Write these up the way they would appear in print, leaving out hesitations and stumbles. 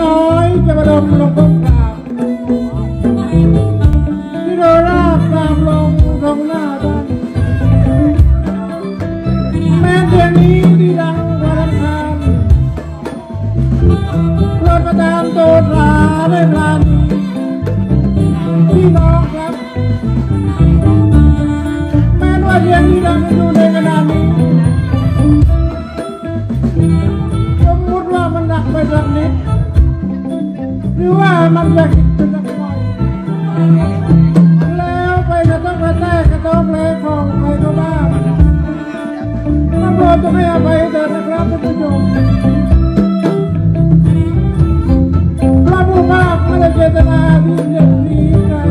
น้อยจะมาดมลงก้มกราบที่โดราบกราบลงตรงหน้าท่านแม้เพียงนี้ที่ดังกระทานโปรดประทานโตตราได้พลานีพี่น้องครับแม้ว่าเพียงนี้ดังอยู่ในขณะนี้สมมติว่ามันหนักไปสักนิดหรือว่ามันจะคิดไปสักหน่อยแล้วไปกระทบกระแทกกระทบเลยของใครก็บ้างท่านโปรดจะให้อภัยเถิดนะครับท่านผู้ชมพระผู้ภาคไม่ได้เจตนาที่จะหนีใคร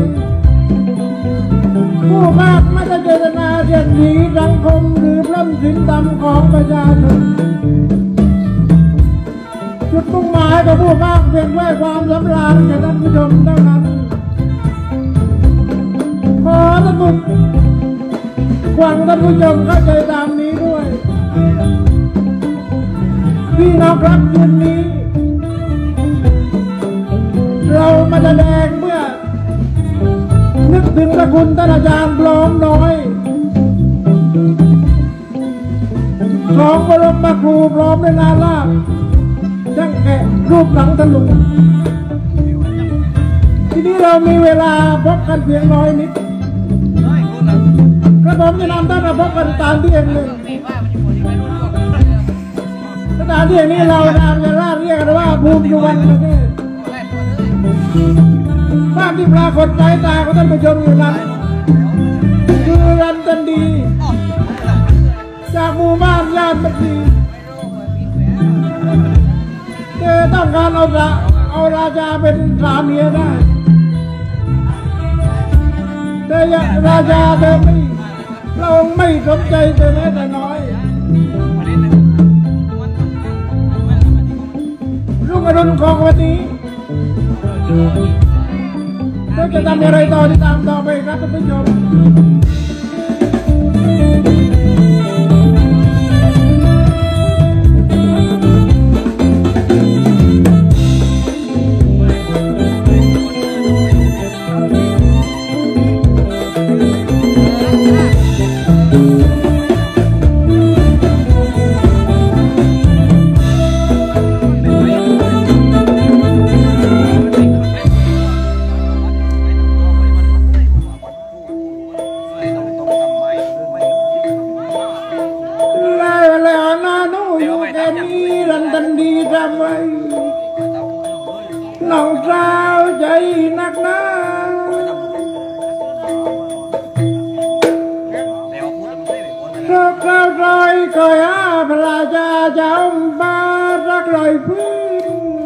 ผู้ภาคไม่ได้เจตนาจะหนีสังคมหรือพร่ำสินธรรมของประชาชนจุดมุ่งหมายของผู้ภาคเพียงแค่ความสำราญแก่ท่านผู้ชมเท่านั้นขอท่านผู้ฟังท่านผู้ชมเข้าใจตามนี้ด้วยพี่น้องครับคืนนี้เรามาแสดงเมื่อนึกถึงพระคุณท่านอาจารย์พร้อมน้อยของบรมครูพร้อมด้วยนาลาภช่างแกะรูปหลังทะลุทีนี้เรามีเวลาพบกันเพียงน้อยนิดกระผมจะนำท่านมาพบกันตามที่เองเลยสถานที่นี้เรานามจะเรียกว่าภูมิสุวรรณประเทศภาพที่ปรากฏสายตาของท่านผู้ชมอยู่นั้นคือรันตันดีจากหมู่บ้านญาติบัตรีเธอต้องการเอาราชาเป็นสามีได้แต่ราชาเธอไม่เราไม่สนใจเธอแม้แต่น้อยรุ่งอรุณของวันนี้เราจะทำอะไรต่อที่ตามต่อไปครับท่านผู้ชมน้องสาวใจนักหนาโรคเรารอยคอยหาพระราชาเจ้าบารักลอยพื้น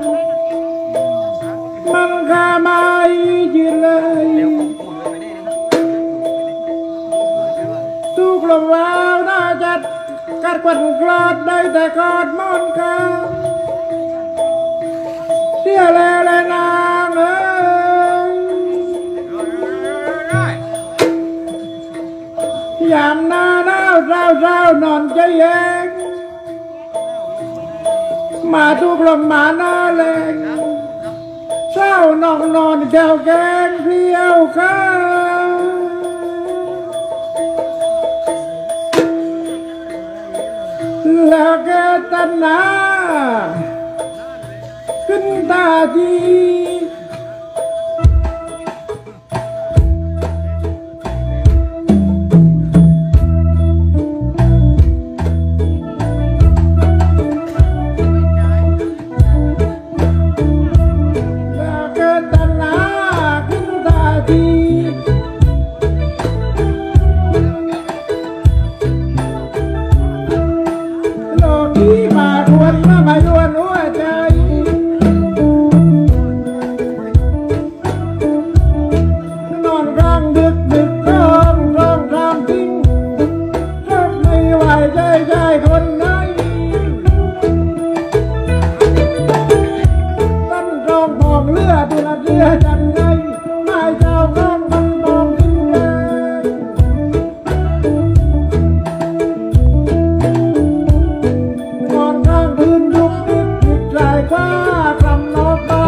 มันข้าไม่ยืนเลยทุกลมว้าวน่าจัดกัดกวัดกลอดได้แต่กอดมอนกาเสียเลยนางเอ้ยยามหน้าหนาวเศร้านอนใจเองมาทุกลมมาหน้าแรงเศร้านอนแก้วแกงเพียวข้าแล้วแกตันนาขึ้นตาดีแล้วแกตันนาขึ้นตาดีโลกีมาดวนมาดวนหัวใจนอนกลางดึกร้องตามทิ้งรักไม่ไหวใจคนไหนตั้งรองพองเลือดจันไงไม่เจ้าข้องมันตองทิ้งเลยนอนกลางคืนยุกใจกว่าคำนอกบ้า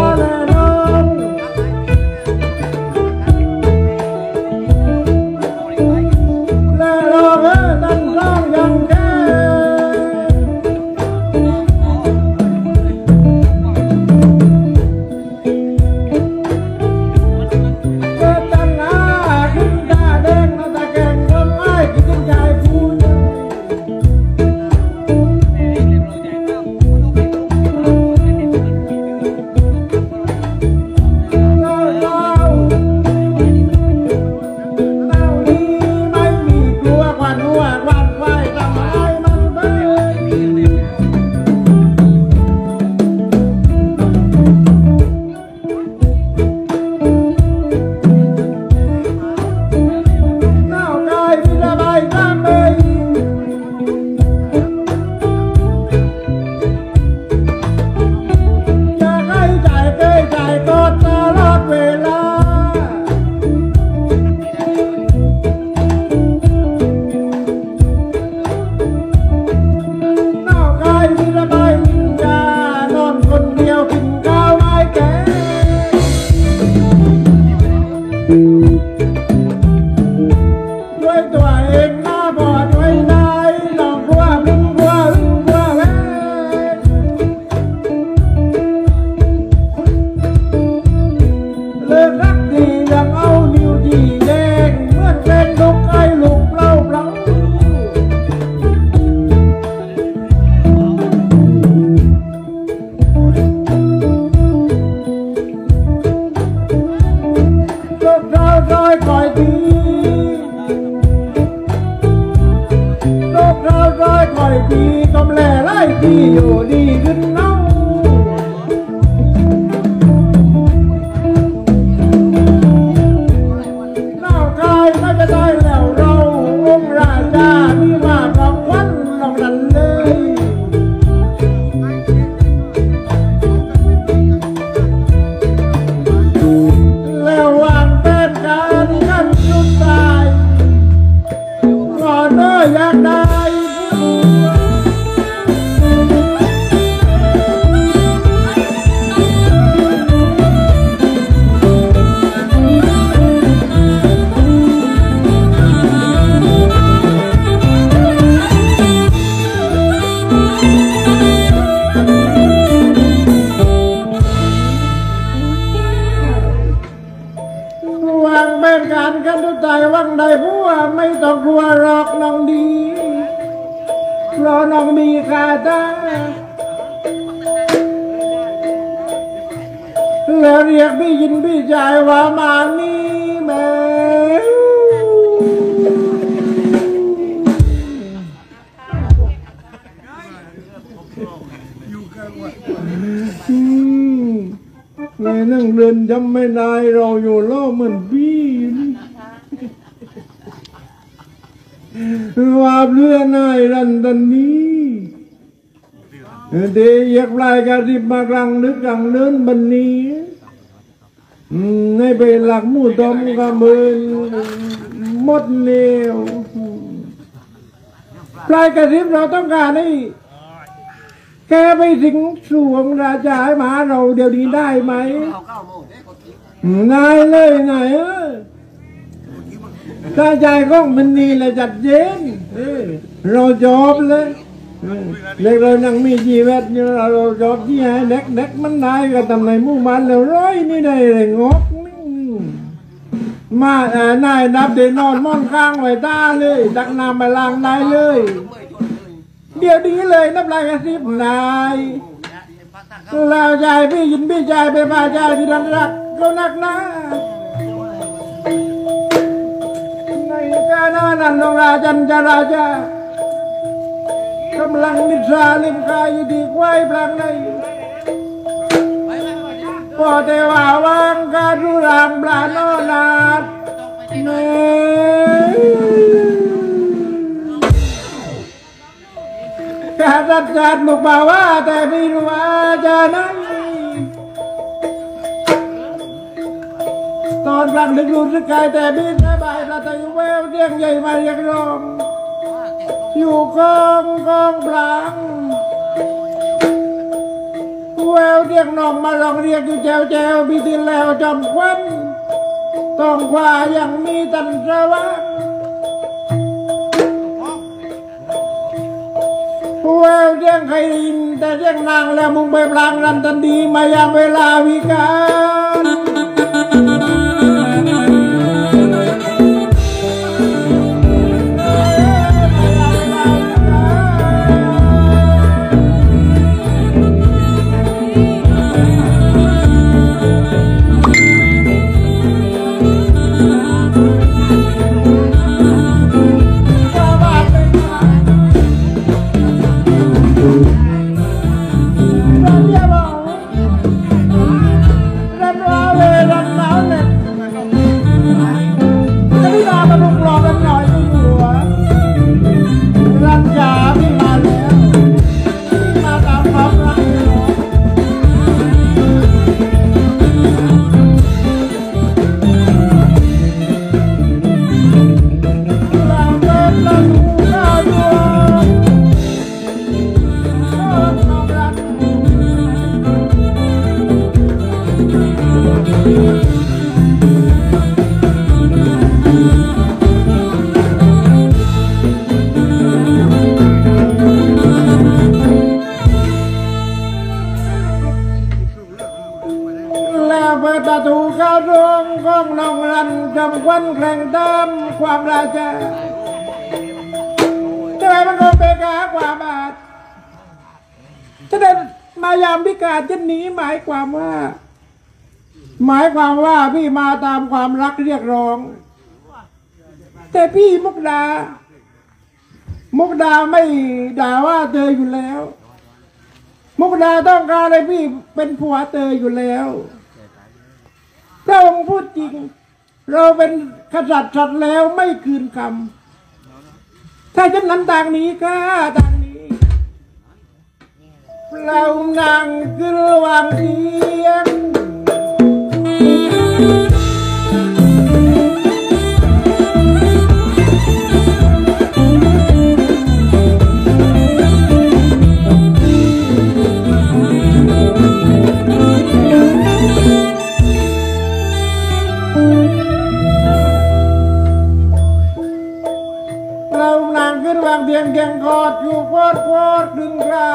ได้ผัวไม่ต้องกลัวหรอกน้องดีเพราะน้องมีคาตาแล้วเรียกพี่ยินพี่ชายว่ามานี่แม่แม่นั่งเดินจำไม่ได้เราอยู่ล่อเหมือนพี่ว่าเพื่อนนายรันตันนี้เดี๋ยวอยากไล่กระดิบมากลางนึกกลางเนินบันนี้ในไปหลักมู่ตอมกระเบินหมดเร็วปลายกระดิบเราต้องการให้แกไปถึงสวงราชาให้มาเราเดี๋ยวนี้ได้ไหมนายเลยนายถ้าใจของมันนี่แหละจัดเย็นเราจบเลยเด็กเรานั่งมีชีวิตเราจบที่ไหนเด็กมันได้ก็ทำในมู่บ้านแล้วร้อยนี่ได้เลยงกมานายนับเดินนอนม่อนข้างไว้ตาเลยตักน้ำไปล้างได้เลยเดี๋ยวนี้เลยนับลายกระซิบนายเราใจพี่ยินพี่ใจไปพาใจที่ดันรักก็นักนะในการนั้นน้องราจันจาราชากำลังนิทราลิมกายอยู่ดีควายพลังในพอเทวาวางการรุรางปลาโนนาดเนการรัดจัดมุกบ่าวว่าแต่ไม่รู้ว่าจะนั้นตอนกลางดึกรู้สึกกายแต่บินได้บ่ายประตูแววเรียงใหญ่มาเรียกร้องอยู่กองปลังแววเรียกน้องมาลองเรียกอยู่แจวบิดินแล้วจำควันต้องขวายังมีตันสว่างแววเรียกใครอินแต่เรียกนางแล้วมุงไปพลางรันตันดีมายามเวลาวิการประตูเข้าโรงของน้องรันจำควันแข่งตามความราชาจะไปมันก็เปกาความอาจจะได้มายามพิการเช่นนี้หมายความว่าพี่มาตามความรักเรียกร้องแต่พี่มุกดาไม่ด่าว่าเธออยู่แล้วมุกดาต้องการให้พี่เป็นผัวเธออยู่แล้วพระองค์พูดจริงเราเป็นกษัตริย์สัตว์แล้วไม่คืนคำถ้าฉันนั้นต่างนี้ก็ต่างนี้เรานั่งคือระหว่างเทียงเพียงแกงกอดอยู่กอดดึงเรา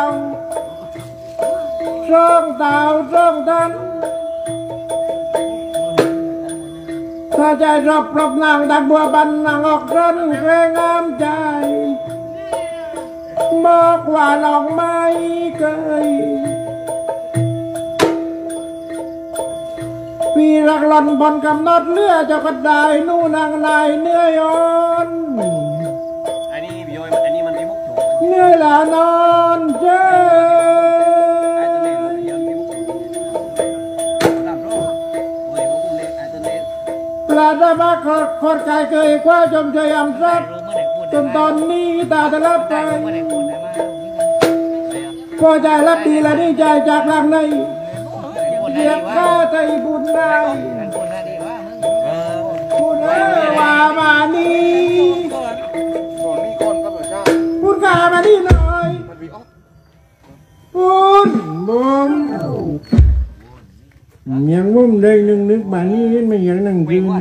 ช่องเต่าช่องทันถ้าใจรบปลบนางดักบัวบันนางออกร้นแรงงามใจบอกว่าลองไม่เคยพี่รักหล่อนบนกำนดเลือเจ้าก็ได้นู่นนางนายเนื้อยอนอันนี้พี่โยยอันนี้มันไม่มุกถูกเนื้อละนอนเจ้ปลาตะบักขดไก่เคยคว้าจมใจอำซัดจนตอนนี้ตาตะลับไปพอใจรับดีและดีใจจากหลังในเรียกข้าใจบุญได้บุญว่ามานี้บุญข้ามานี่หน่อยบุญบุญยังมุ่งได้นึกมานี่ไม่ยังนั่งกิน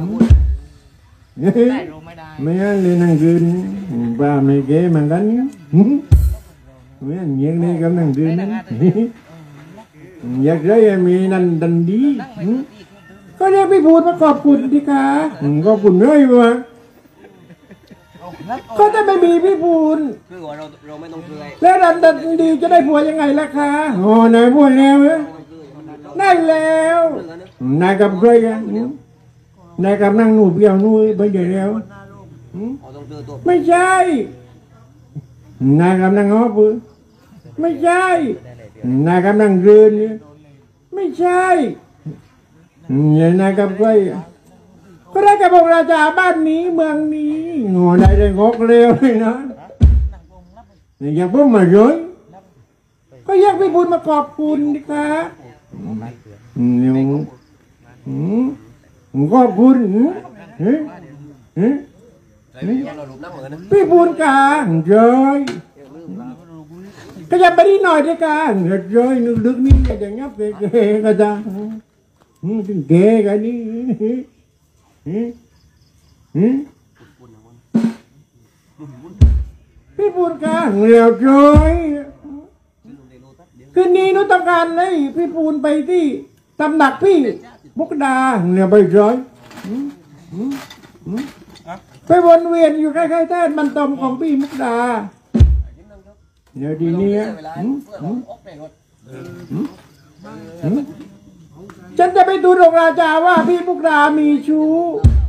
ไม่อันเลยนั่งกินป้าไม่เก๋เหมือนกันไม่อันยังนี่กำลังกินอยากได้มีนันดันดีก็เรียกพี่พูดมาขอบคุณดิค่ะขอบคุณเลยวะก็จะไม่มีพี่พูดคือว่าเราไม่ต้องเลยแล้วดันดีจะได้ผัวยังไงล่ะคะโอ้นายพูดแล้วได้แล้วนายกับใครกันนายกับนั่งหนูเปียวนู่ไปเดี๋ยวแล้วไม่ใช่นายกับนั่งฮอปไม่ใช่นายกับนั่งเรือนไม่ใช่นายกับใครก็ได้กับองค์ราชาบ้านนี้เมืองนี้โง่ได้งกเร็วเลยนะอยากพูดมาเลยก็อยากพี่บุญมาขอบคุณดิค่ะเนี่ยขอบคุณพี่บุญกาเจยก็ยังไปนิดหน่อยดิกันเจยนึกลึกนี่อย่างเงี้ยเก๋ก็จะถึงเก๋กันนี่พี่บุญกาเร็วเจยคืนนี้นุต้องการเลยพี่ปูนไปที่ตำหนักพี่มุกดาเนี่ยไปร้อยไปวนเวียนอยู่ใกล้ๆแท่นมันตมของพี่มุกดาเดี๋ยวดีนี้ฉันจะไปดูองค์ราชาว่าพี่มุกดามีชู้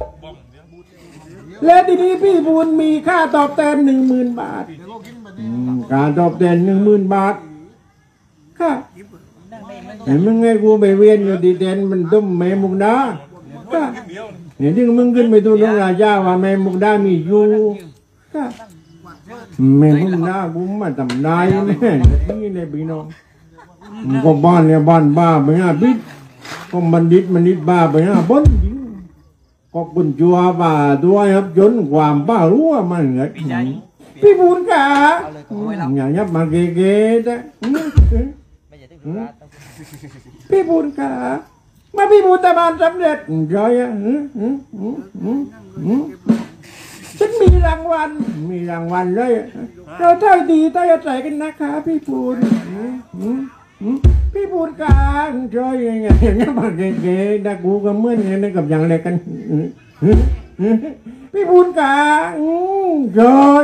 และทีนี้พี่ปูนมีค่าตอบแทน10,000 บาทการตอบแทน10,000 บาทเห็นมึงไงกูไปเวียนอยู่ดีเด่นมันต้มแม่มุกดาเห็นที่มึงขึ้นไปดูน้องราชาว่าแม่มุกดามีอยู่แม่มุกดากูมาทำได้แม่นี่เลยพี่น้องก็บ้านเนี่ยบ้านบ้าไปฮะบิดก็มันดิดบ้าไปฮะบนก็ปุ่นจัวบ้าด้วยครับจนความบ้ารู้ว่ามันเงี้ยพี่บุญกะอย่างเงี้ยมาเก๋ๆนะพี่บุญกะมาพี่บุญตะบานสำเร็จจอยอ่ะฉันมีรางวัลเลยเราเท่าดีเท่าจะใส่กันนะคะพี่บุญพี่บุญกะจอยอย่างเงี้ยมาเก๋ๆนะกูก็เหมือนกันกับอย่างไรกันพี่บุญกะจอย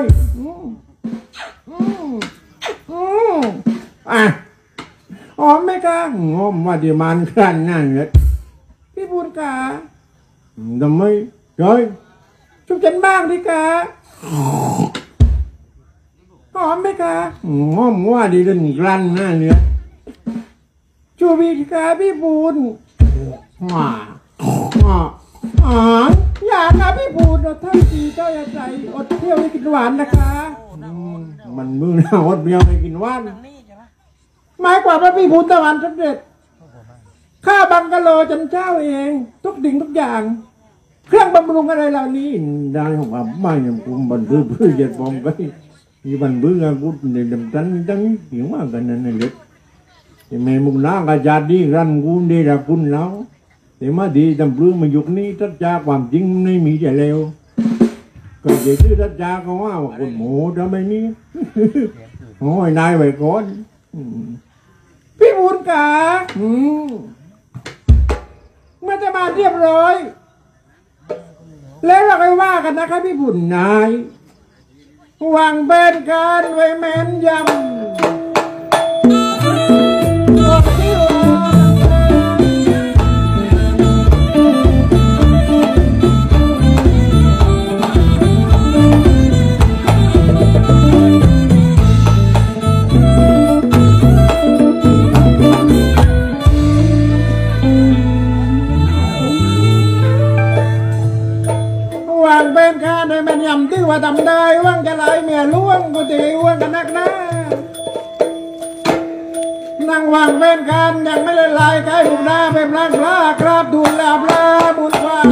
อ๋อไม่กล้างมว่าดีมันขันนั่นเลยพี่บุญกาทำไมจอยชุบฉันบ้างดิกาหอมไหมกางมว่าดีเดินกลั่นนั่นเลยชูบีดิกาพี่บุญอยากนะพี่บุญท่านจีเจ้าอย่าใจอดเที่ยวให้กินหวานนะคะมันมือหน้าอดเดียวให้กินหวานหมายความว่าพี่บุญตะวันสำเร็จค่าบังกะโลจันเจ้าเองทุกดิ่งทุกอย่างเครื่องบำรุงอะไรเหล่านี้ได้ของผมไม่ยังกุมบันทึกเพื่อจะป้องกันที่บันทึกกูในดำตันตั้งเสียงว่ากันนั่นเลยที่แม่มุกน้ากระจาดีรันกูได้รับคุณแล้วแต่มาดีดำปลื้มมายุคนี้ทัศจาความจริงไม่มีใจเลวก็จะชื่อทัศจาก็ว่าคนหมูทำไมนี่โอ้ยนายไว้ก่อนพี่บุญกาเมื่อจะมาเรียบร้อยแล้วเราไปว่ากันนะครับพี่บุญนายวางแผนการไว้แม่นยำวางเป็นการให้มันยำที่ว่าทำได้ว่างจะไหลเมียล่วงกูจะอ้วนกันนักนะนั่งวางเป็นการยังไม่ละลายกายบุญหน้าเป็นร่างพระครับดูแลพระบุญความ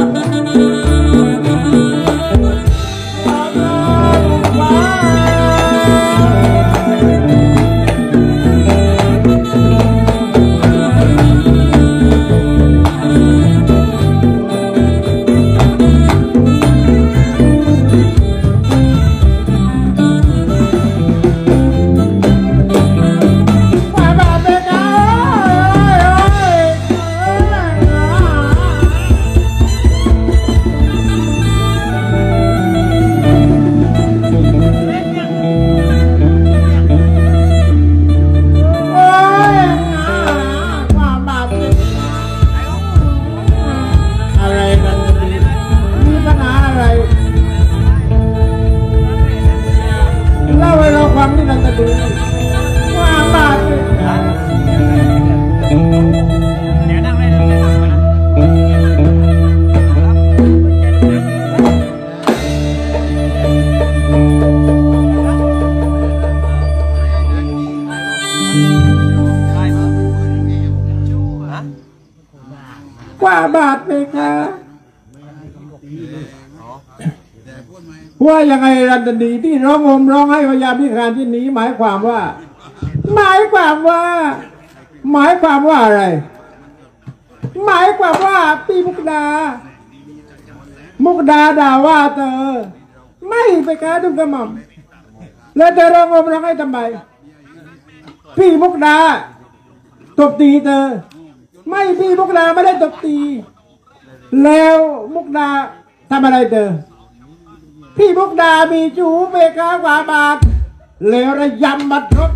ว่าบาทไหมคะว่ายังไงรันตดีที่ร้องโหมร้องให้พยาพิการที่หนีหมายความว่าอะไร หมายความว่าปีมุกดาด่าว่าเธอไม่ไปกาดุกระหม่อมแล้วเธอร้องโหมร้องให้ทำไมพี่มุกดาตบตีเธอไม่พี่มุกดาไม่ได้ตบตีแล้วมุกดาทำอะไรเธอพี่มุกดามีจูเบกากว่าบาทแล้วระยำบัดรถ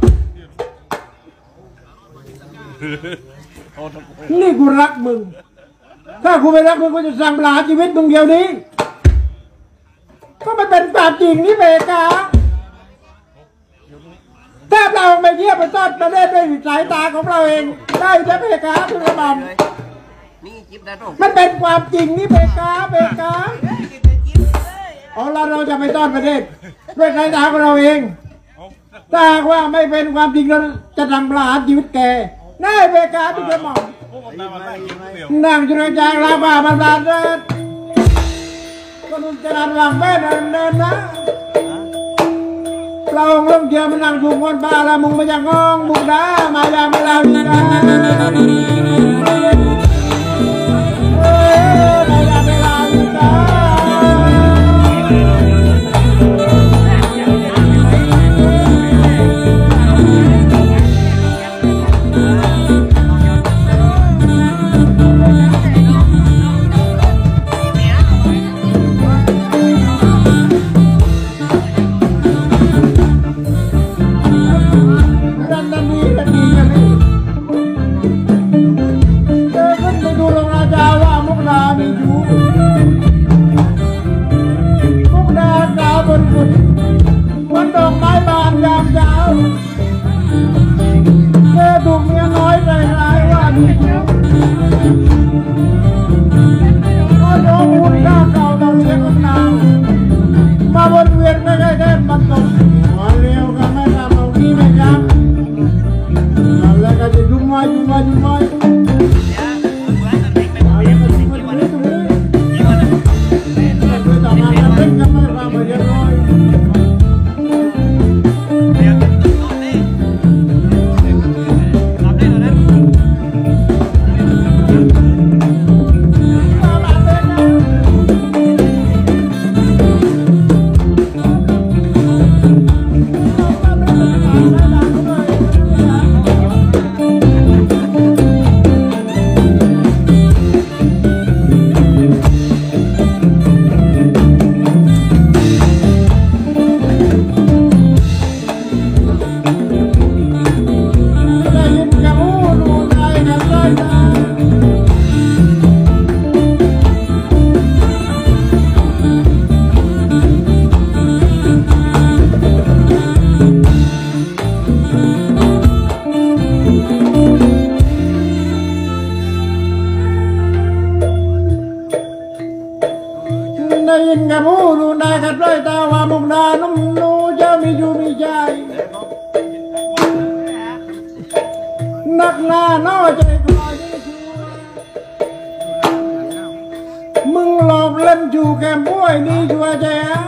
นี่กูรักมึงถ้ากูไม่รักมึงกูจะสั่งประหารชีวิตมึงเดียวนี้ก็มันเป็นความจริงนี่เบกาถ้าเราไม่เยี่ยมไปต้อนประเทศด้วยสายตาของเราเองได้จะเบกาทุกระบำมันเป็นความจริงนี่เบกาอ๋อเราจะไปต้อนประเทศด้วยสายตาของเราเองถ้าว่าไม่เป็นความจริงเราจะทำประหารชีวิตแกได้เบกาทุกระบำนั่งจุลจางลาบาบันดาลก็นุ่งจราวางแม่เดินนะเราลงเกี่ยวมันนั่งถูกคนบ้าละมึงมาจากงบุกดามายามาลาวิกาวันดอกไม้บานยามเช้าเธอถูกเมียน้อยใจร้ายว่าดีก็ยกหุ่นข้าเก่าเราเลี้ยงนางมาวนเวียนไม่ได้แค่บรรทมหัวเลี้ยวก็ไม่ทำเอาขี้ไม่ยั้งแล้วก็จะยุ่งไว้ยินกับผู้ดูนายกัดไรแต่ว่ามุกดานุ่มนูจะมีอยู่มีใจนักหน้าน้อยใจคอยดีชัวมึงหลอกเล่นจูแกมป่วยนี่ชัวใจ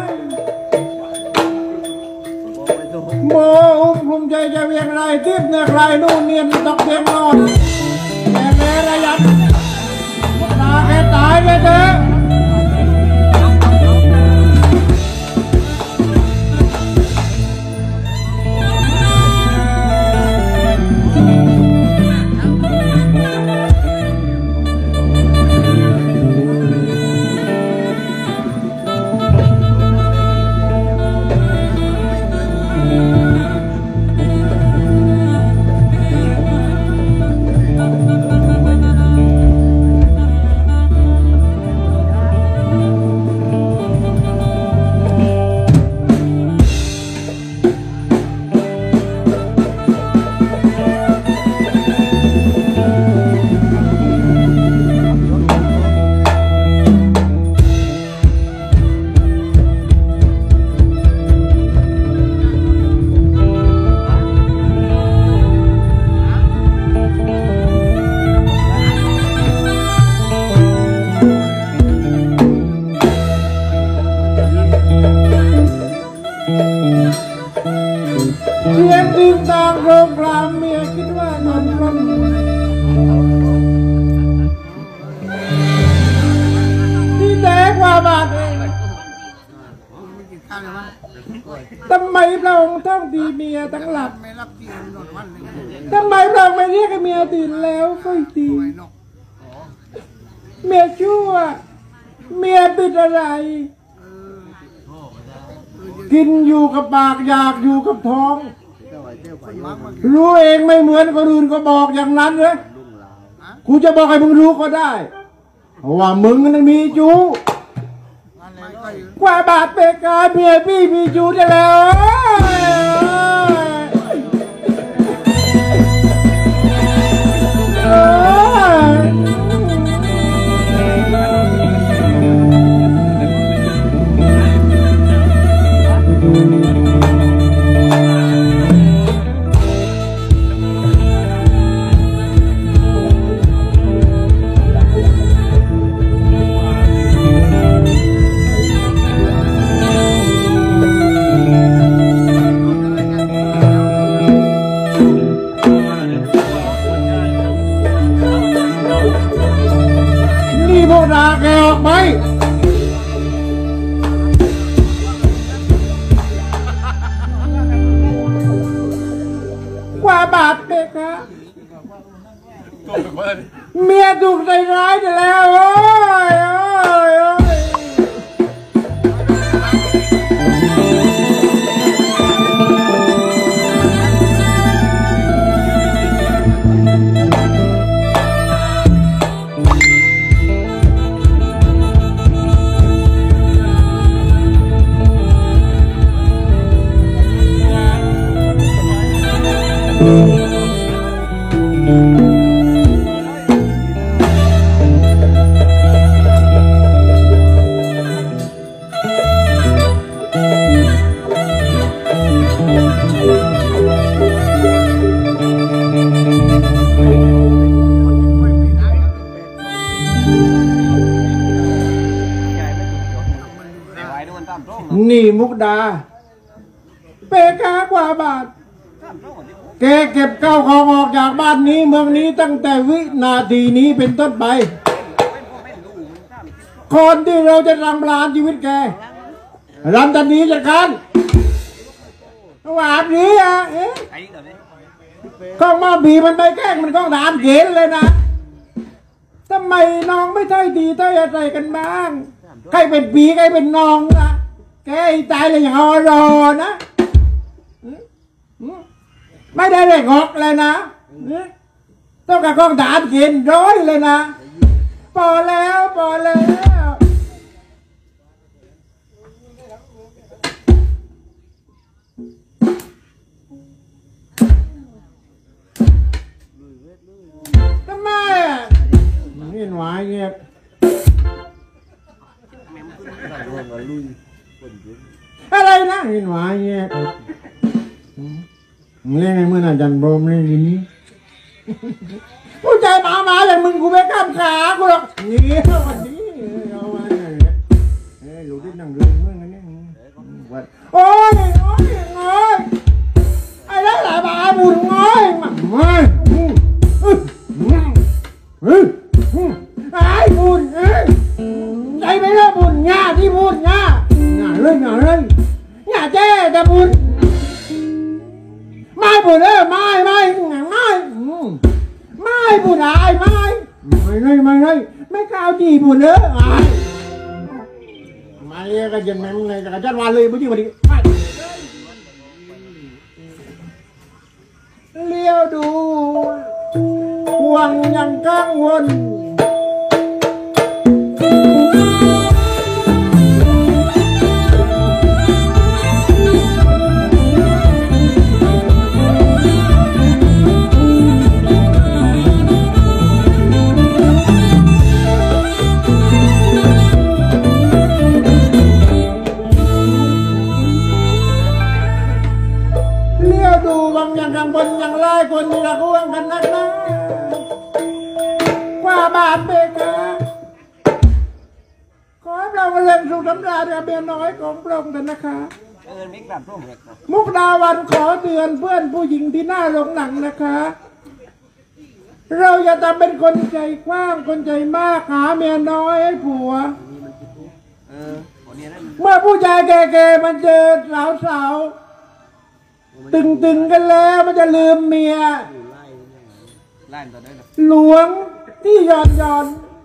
โมอุ้มภูมิใจจะเวียงไรทิพย์เนื้อใครนู่นเนียนตกเตียงนอนแกแกระยัดตาแกตายเลยเด้อเสียงดึงตางโรงรามเมียคิดว่านอนรนที่แดกว่าบาทเองทำไมพระองค์ต้องดีเมียตั้งหลับทำไมพระองค์ไม่เรียกเมียตื่นแล้วก็ตีเมียชั่วเมียปิดอะไรกินอยู่กับปากอยากอยู่กับท้องรู้เองไม่เหมือนคนอื่นก็บอกอย่างนั้นเลยกูจะบอกให้มึงรู้ก็ได้เพราะว่ามึงนั้นมีจูกว่าบาทเปกาเมียพี่มีจูได้แล้วแกออกไหมกว่าบาทเด็กฮะเมียถูกใจร้ายไปแล้วโอ้ยนี่มุกดาเปกากว่าบาทแกเก็บเก้าของออกจากบ้านนี้เมืองนี้ตั้งแต่วินาทีนี้เป็นต้นไปคนที่เราจะรำลาชีวิตแกรำตันนี้จะกันหวาดนี้อ่ะข้องมาบีมันไปแกล้งมันข้องฐานเกณฑ์เลยนะทำไมน้องไม่เท่าดีเท่าอะไรกันบ้างใครเป็นปีใครเป็นน้องนะแกตายเลยอย่างอรอนะไม่ได้เลยงอกเลยนะต้องกับข้องฐานเกณฑ์ร้อยเลยนะพอแล้วทำไมอ่ะนี่หวายเงียบอะไรนะเห็นว่าเงี้ยมึงเล่นไงเมื่อน่ะจันโบมเล่นทีนี้ผู้ใจหมาอย่างมึงกูไม่กล้าขากูหรอกนี่วันนี้เอาไว้เนี่ยอยู่ที่นั่งเรือเมื่อไงเนี่ยโอ้ยโอ้ยโอ้ยไอ้นั่นแหละบ้าบุญโอ้ยมันไม่ไอ้บุญใจไม่เลิกบุญง่าที่บุญง่าเลยง่าเจ๊แต่บุญไม่บุญไม่บุญอะไรไม่ไม่กล้าจีบุญมาเรียกกันยันแม่งเลยแต่จัดวันเลยบุญที่วันนี้เลี้ยวดูห่วงยังกังวลยังบนยังไล่คนมีระห่วงกันนักนะกว่าบาทเบกาขอเราเล่นสุขสำราญกับเมียน้อยของพระองค์กันนะคะมุกดาวันขอเตือนเพื่อนผู้หญิงที่หน้าโรงหนังนะคะเราอย่าทำเป็นคนใจกว้างคนใจมากหาเมียน้อยให้ผัวเมื่อผู้ชายแก่ๆมันเจอสาวตึงกันแล้วมันจะลืมเมียหลวงที่ย้อน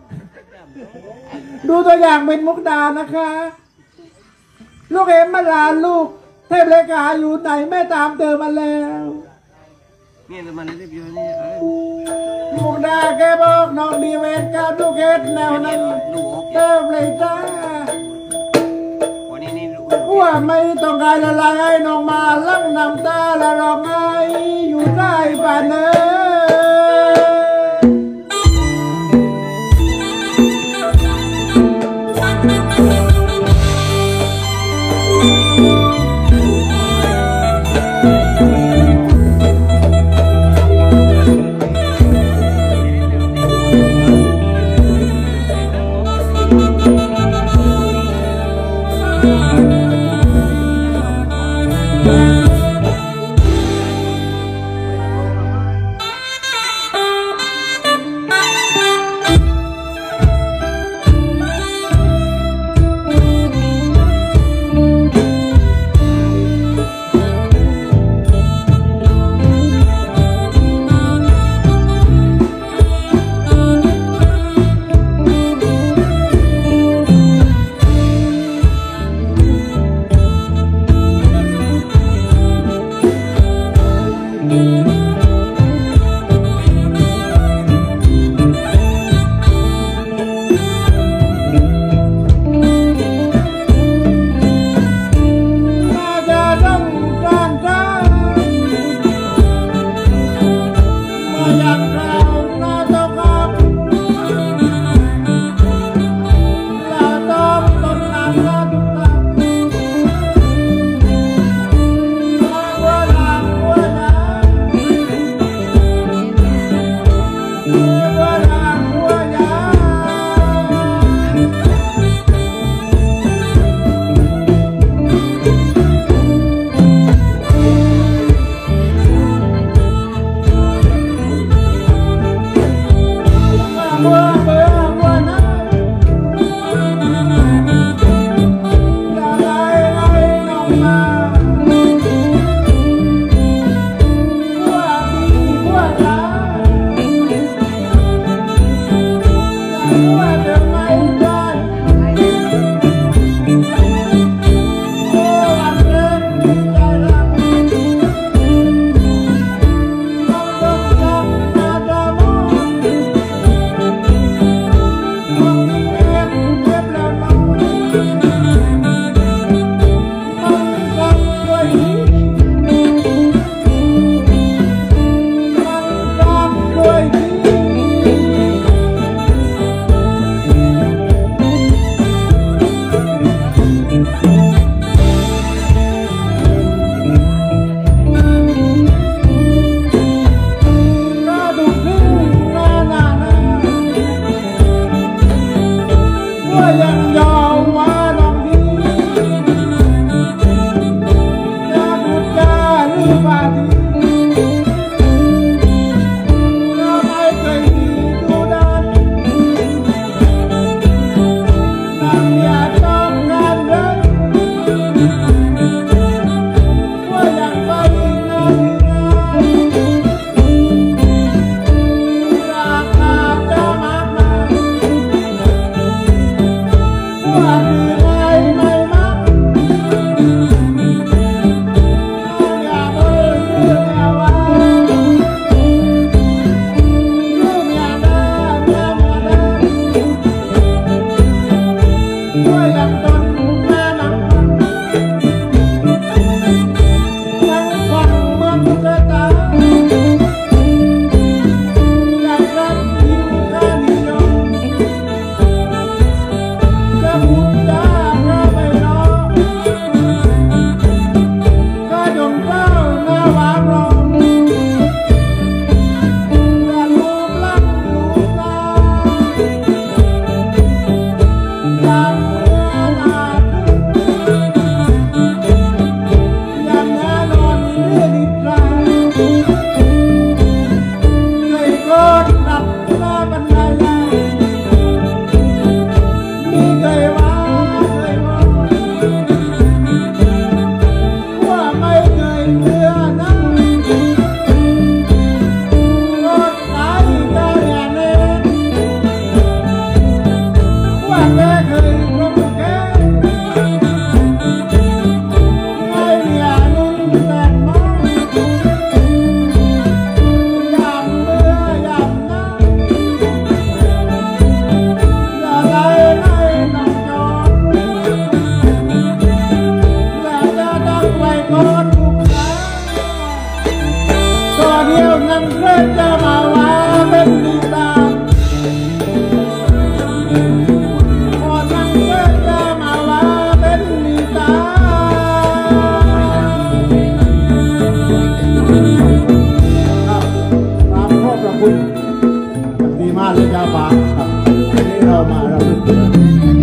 ดูตัวอย่างเป็นมุกดานะคะลูกเอ็มมาลาลูกเทพเลขาอยู่ไหนแม่ตามเธอมาแล้วนี่มันเรียบร้อยนี่มุกดาแกบอกน้องดีเวนกับลูกเอ็มแนวนั้นเติมเลยจ้าว่าไม่ต้องการอะไรให้น้องมาลังน้ำตาและร้องไห้อยู่ใต้ป่าเนื้าบาครับวันนี้เรามาเรา